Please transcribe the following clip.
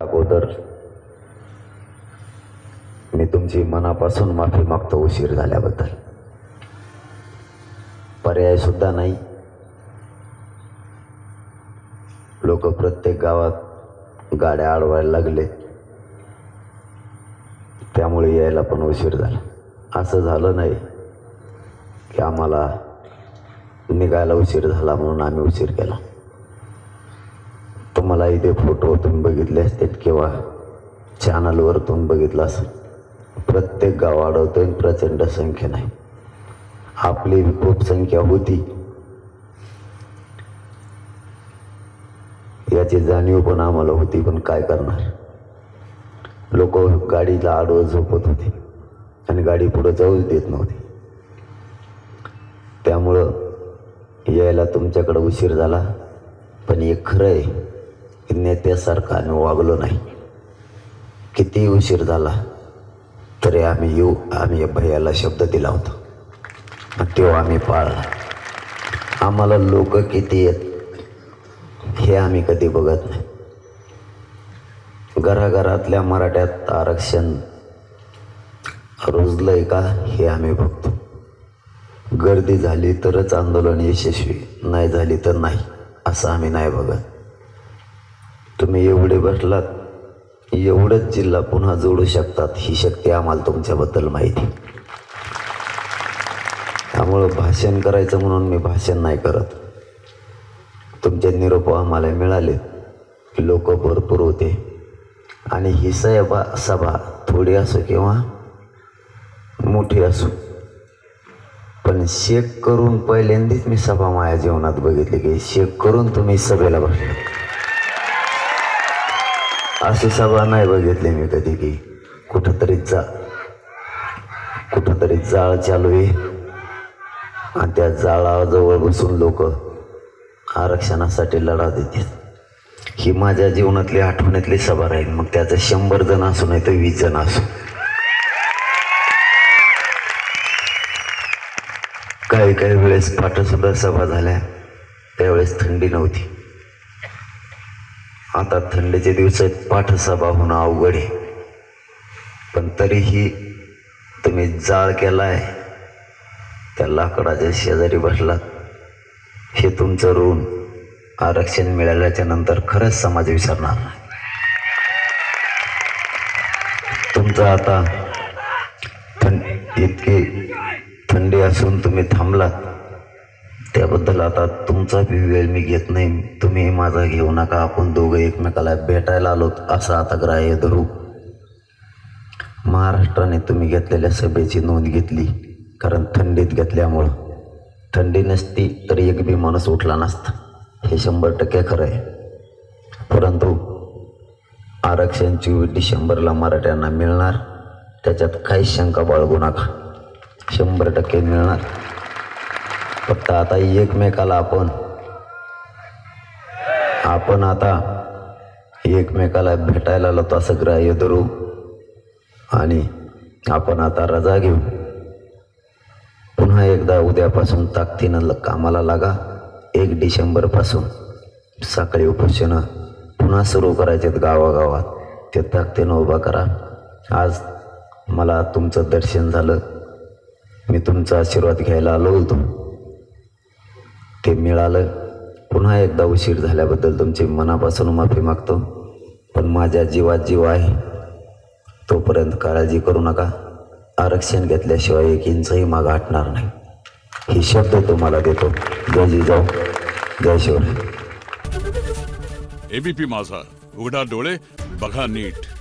अगोदर मी तुमची मनापासून माफी मागतो उशीर झाल्याबद्दल. पर्याय सुद्धा नाही. लोक प्रत्येक गावात गाड्या अडवायला लागले, त्यामुळे यायला पण उशीर झाला. असं झालं नाही की आम्हाला निघायला उशीर झाला म्हणून आम्ही उशीर केला. तुम्हाला इथे फोटो तुम्ही बघितले असतील किंवा चॅनलवर तुम्ही बघितलं असेल. प्रत्येक गाव अडवतोय, प्रचंड संख्या नाही. आपली खूप संख्या होती याची जाणीव पण आम्हाला होती, पण काय करणार. लोक गाडीला आडवं झोपत होते आणि गाडी पुढे जाऊच देत नव्हती. त्यामुळं यायला तुमच्याकडे उशीर झाला. पण एक खरं आहे की नेत्यासारखं आम्ही वागलो नाही. किती उशीर झाला तरी आम्ही येऊ. आम्ही भैयाला शब्द दिला होता, तेव्हा आम्ही पाळला. आम्हाला लोक किती आहेत हे आम्ही कधी बघत नाही. घराघरातल्या मराठ्यात आरक्षण रुजलंय का हे आम्ही बघतो. गर्दी झाली तरच आंदोलन यशस्वी, नाही झाली तर नाही, असं आम्ही नाही बघत. तुम्ही एवढे बसलात, एवढंच जिल्हा पुन्हा जोडू शकतात ही शक्ती आम्हाला तुमच्याबद्दल माहिती. त्यामुळं भाषण करायचं म्हणून मी भाषण नाही करत. तुमचे निरोप आम्हाला मिळाले, लोक भरपूर होते आणि ही सभा थोडी असो किंवा मोठी असो, पण शेक करून पहिल्यांदाच मी सभा माझ्या जीवनात बघितली की शेक करून तुम्ही सभेला बसले. अशी सभा नाही बघितली मी कधी की कुठंतरी जाळ चालू आहे आणि त्या जाळाजवळ बसून लोक आरक्षणासाठी लढा देतात. ही माझ्या जीवनातली आठवणीतली सभा राहील. मग त्याचं 100 जण असू नाही तर 20 जण असू. काही वेळेस पाठसुद्धा सभा झाल्या, त्यावेळेस थंडी नव्हती. आता थंडीचे दिवसात पाठसभा होणं अवघड आहे. पण तरीही तुम्ही जाळ केलाय, त्या लाकडाच्या शेजारी बसलात. हे तुमचं ऋण आरक्षण मिळाल्याच्या नंतर खरंच समाज विसरणार नाही. तुमचं आता इतकी थंडी असून तुम्ही थांबलात, त्याबद्दल आता तुमचा बी वेळ मी घेत नाही. तुम्ही माझा घेऊ नका. आपण दोघं एकमेकाला भेटायला आलोत असं आता ग्राह्य धरू. महाराष्ट्राने तुम्ही घेतलेल्या सभेची नोंद घेतली, कारण थंडीत घेतल्यामुळं. थंडी नसती तर एक बी माणूस उठला नसता, हे 100% खरं आहे. परंतु आरक्षण 24 डिसेंबरला मराठ्यांना मिळणार, त्याच्यात काही शंका बाळगू नका. 100% मिळणार. फक्त आता एकमेकाला आपण आता एकमेकाला भेटायला आलो असं ग्राह्य धरू आणि आपण आता रजा घेऊ. पुन्हा एकदा उद्यापासून ताकदीनं कामाला लागा. 1 डिसेंबरपासून सकाळी उपोषणं पुन्हा सुरू करायचे गावागावात. ते ताकदीनं उभा करा. आज मला तुमचं दर्शन झालं, मी तुमचा आशीर्वाद घ्यायला आलो होतो, ते मिळालं. पुन्हा एकदा उशीर झाल्याबद्दल तुमची मनापासून माफी मागतो. पण माझ्या जीवात जीव आहे तोपर्यंत काळजी करू नका. आरक्षण घेतल्याशिवाय 1 इंचही मागं हटणार नाही, ही शब्द तुम्हाला देतो. जय जिजाऊ, जय शिवराय. एबीपी माझा, उघडा डोळे बघा नीट.